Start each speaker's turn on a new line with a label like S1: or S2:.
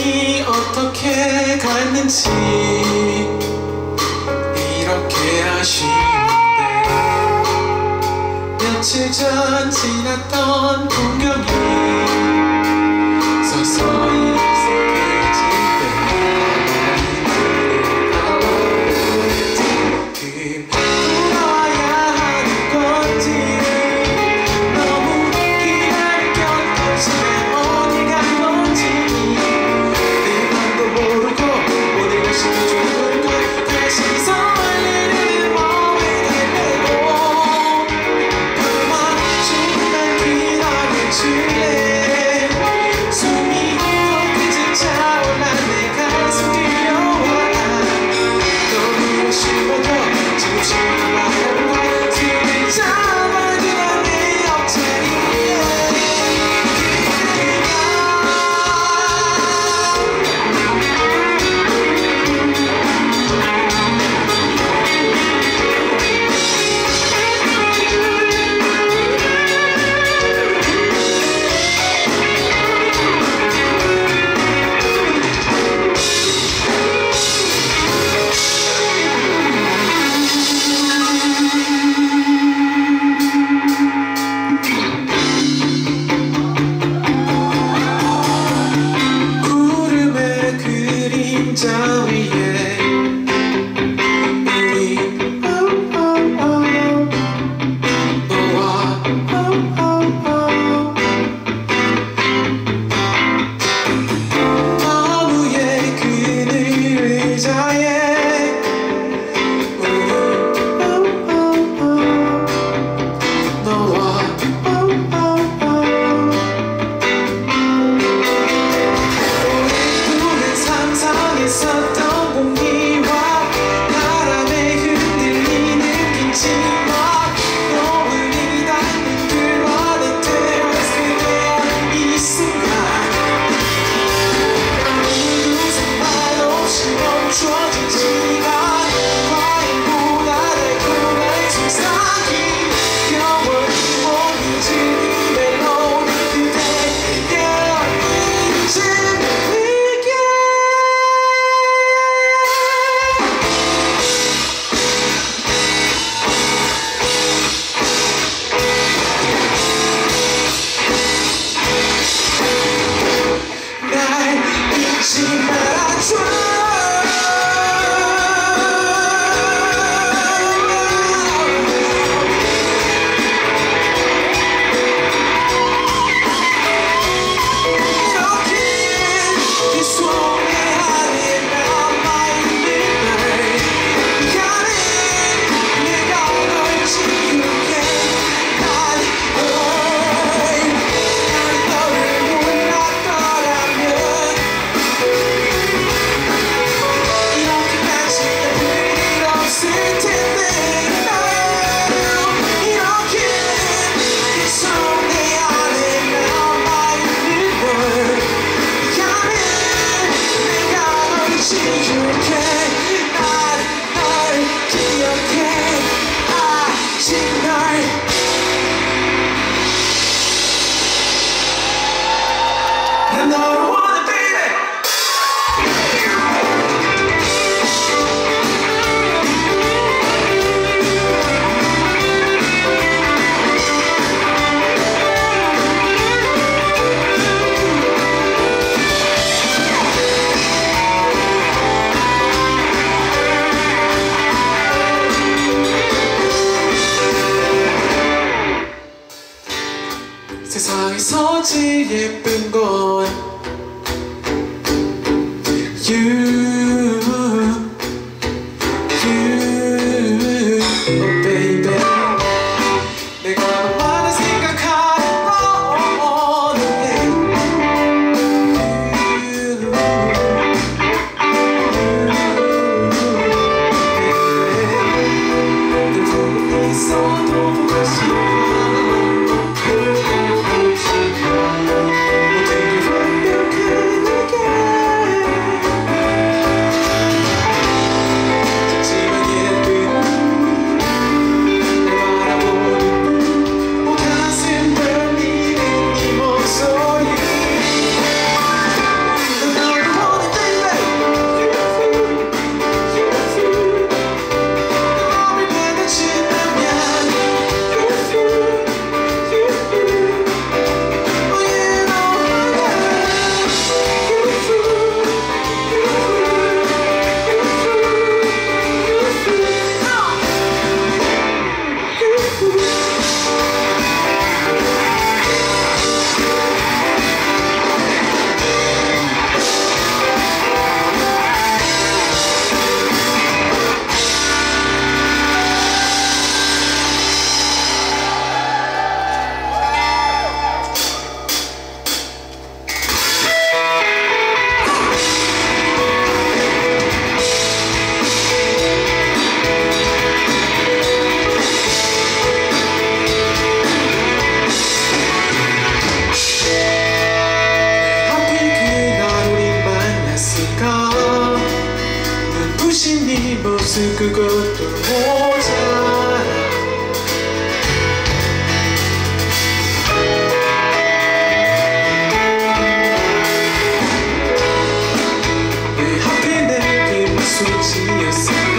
S1: 시간이 어떻게 갔는지 이렇게 아쉬운데 며칠 전 지났던 풍경이 서서히 익숙해질 때 돌아와야 하는 건지 너무 기다렸던 시간 어디 간 건지 내 맘도 모르고 오늘 다시 좋은 걸 다시 설레는 마음에 달래고 그만 조금만 기다려줄래 숨이 턱끝을 차올라 내 가슴 뛰어와 너무 아쉬워도 지금 시간 말해봐 숨을 잡아주던 내 옆자리에 구름의 그림자 위에 우리 너와 나무의 그늘 의자에 우리 너와 오랫동안 상상했었던 공기와 바람에 흔들리는 김치와 너울이 닿는 그와의 테라스 그대와 이 순간 아무도 생각 없이 멈춰진 시간 과일보다 달콤한 속삭임 영원히 못 잊을 멜로디 그대의 얼굴을 지울게 날 잊지 말아줘 이렇게 네 손에 안에 남아있는 날 미안해 내가 널 지울게 난 너를 몰랐더라면 이렇게까지 될 일 없을 텐데 이렇게 네 손에 안에 남아있는 걸 미안해 내가 널 지울게 난 널 기억해 아직 널 난 너를 원해 baby 세상에서 제일 예쁜 건 you, oh baby 내가 너만을 생각하는 너는 늘 보고 있어도 다시 되게 완벽한 내게 두고 또 오잖아. 왜 하필 내게 미소 지었을까.